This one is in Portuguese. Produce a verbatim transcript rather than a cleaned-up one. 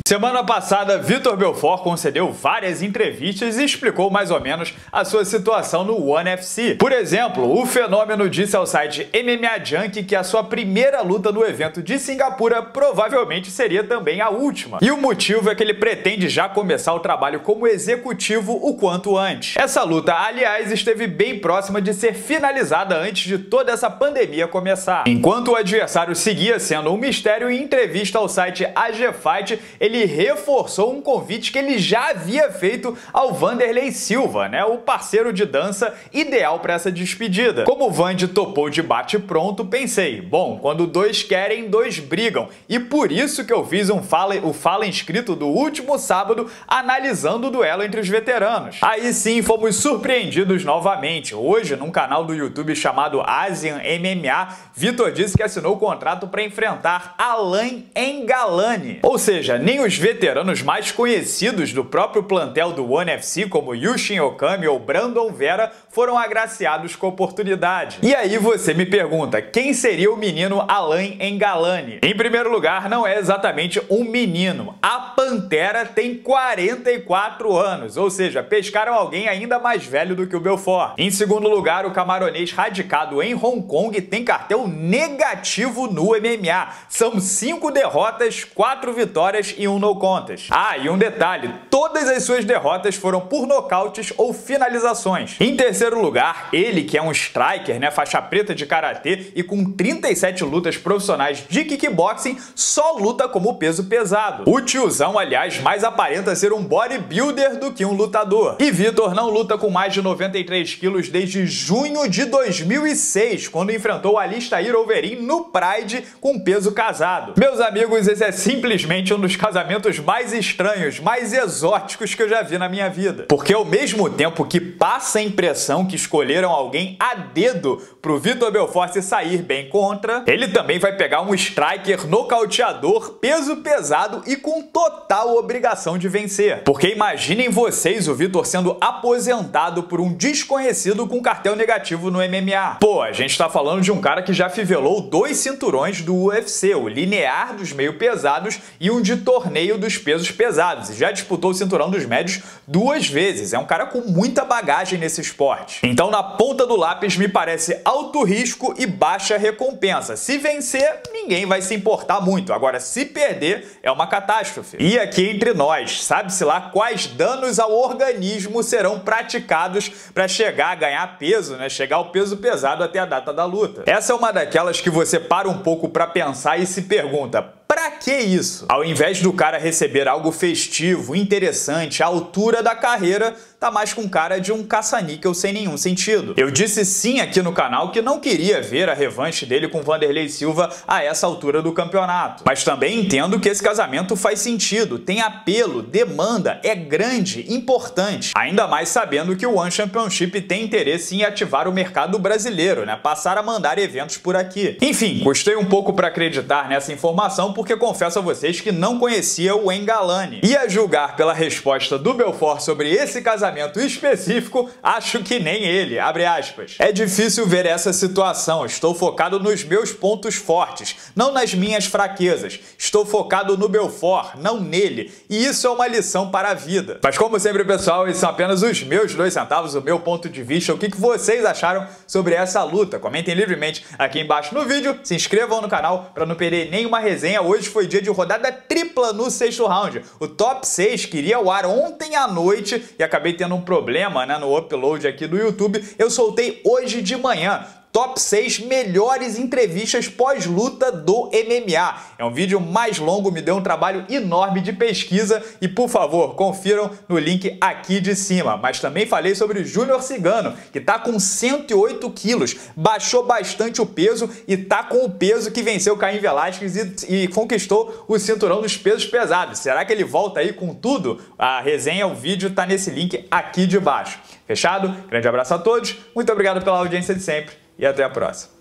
Semana passada, Vitor Belfort concedeu várias entrevistas e explicou mais ou menos a sua situação no ONE F C. Por exemplo, o fenômeno disse ao site M M A Junkie que a sua primeira luta no evento de Singapura provavelmente seria também a última. E o motivo é que ele pretende já começar o trabalho como executivo o quanto antes. Essa luta, aliás, esteve bem próxima de ser finalizada antes de toda essa pandemia começar. Enquanto o adversário seguia sendo um mistério, em entrevista ao site A G Fight, ele reforçou um convite que ele já havia feito ao Wanderlei Silva, né, o parceiro de dança ideal para essa despedida. Como o Vande topou de bate-pronto, pensei, bom, quando dois querem, dois brigam. E por isso que eu fiz um fala, o Fala Inscrito do último sábado, analisando o duelo entre os veteranos. Aí sim fomos surpreendidos novamente. Hoje, num canal do YouTube chamado Asian M M A, Vitor disse que assinou o contrato para enfrentar Alain Ngalani. Ou seja, nem os veteranos mais conhecidos do próprio plantel do ONE F C, como Yushin Okami ou Brandon Vera, foram agraciados com a oportunidade. E aí você me pergunta, quem seria o menino Alain Ngalani? Em primeiro lugar, não é exatamente um menino. A Pantera tem quarenta e quatro anos, ou seja, pescaram alguém ainda mais velho do que o Belfort. Em segundo lugar, o camaronês radicado em Hong Kong tem cartel negativo no M M A. São cinco derrotas, quatro vitórias e um no contest. Ah, e um detalhe, todas as suas derrotas foram por nocautes ou finalizações. Em terceiro lugar, ele que é um striker, né, faixa preta de karatê e com trinta e sete lutas profissionais de kickboxing, só luta como peso pesado. O tiozão, aliás, mais aparenta ser um bodybuilder do que um lutador. E Vitor não luta com mais de noventa e três quilos desde junho de dois mil e seis, quando enfrentou Alistair Overeem no Pride com peso casado. Meus amigos, esse é simplesmente um dos casamentos mais estranhos, mais exóticos que eu já vi na minha vida. Porque ao mesmo tempo que passa a impressão que escolheram alguém a dedo pro Vitor Belfort se sair bem contra, ele também vai pegar um striker nocauteador, peso pesado e com total obrigação de vencer. Porque imaginem vocês o Vitor sendo aposentado por um desconhecido com cartel negativo no M M A. Pô, a gente tá falando de um cara que já fivelou dois cinturões do U F C, o linear dos meio pesados e um de torneio dos pesos pesados, e já disputou o cinturão dos médios duas vezes. É um cara com muita bagagem nesse esporte. Então, na ponta do lápis, me parece alto risco e baixa recompensa. Se vencer, ninguém vai se importar muito. Agora, se perder, é uma catástrofe. E aqui entre nós, sabe-se lá quais danos ao organismo serão praticados para chegar a ganhar peso, né? Chegar ao peso pesado até a data da luta. Essa é uma daquelas que você para um pouco para pensar e se pergunta, pra que isso? Ao invés do cara receber algo festivo, interessante, à altura da carreira, tá mais com cara de um caça-níquel sem nenhum sentido. Eu disse sim aqui no canal que não queria ver a revanche dele com Wanderlei Silva a essa altura do campeonato. Mas também entendo que esse casamento faz sentido, tem apelo, demanda, é grande, importante. Ainda mais sabendo que o One Championship tem interesse em ativar o mercado brasileiro, né? Passar a mandar eventos por aqui. Enfim, custei um pouco para acreditar nessa informação porque confesso a vocês que não conhecia o Ngalani. E a julgar pela resposta do Belfort sobre esse casamento específico, acho que nem ele, abre aspas. É difícil ver essa situação, estou focado nos meus pontos fortes, não nas minhas fraquezas. Estou focado no Belfort, não nele, e isso é uma lição para a vida. Mas como sempre, pessoal, esses são apenas os meus dois centavos, o meu ponto de vista, o que vocês acharam sobre essa luta. Comentem livremente aqui embaixo no vídeo, se inscrevam no canal para não perder nenhuma resenha. Hoje foi dia de rodada tripla no sexto round. O top seis queria ao ar ontem à noite e acabei tendo um problema, né, no upload aqui do YouTube. Eu soltei hoje de manhã. Top seis melhores entrevistas pós-luta do M M A. É um vídeo mais longo, me deu um trabalho enorme de pesquisa e, por favor, confiram no link aqui de cima. Mas também falei sobre o Júnior Cigano, que tá com cento e oito quilos, baixou bastante o peso e tá com o peso que venceu o Caim Velasquez e, e conquistou o cinturão dos pesos pesados. Será que ele volta aí com tudo? A resenha, o vídeo tá nesse link aqui de baixo. Fechado? Grande abraço a todos, muito obrigado pela audiência de sempre. E até a próxima.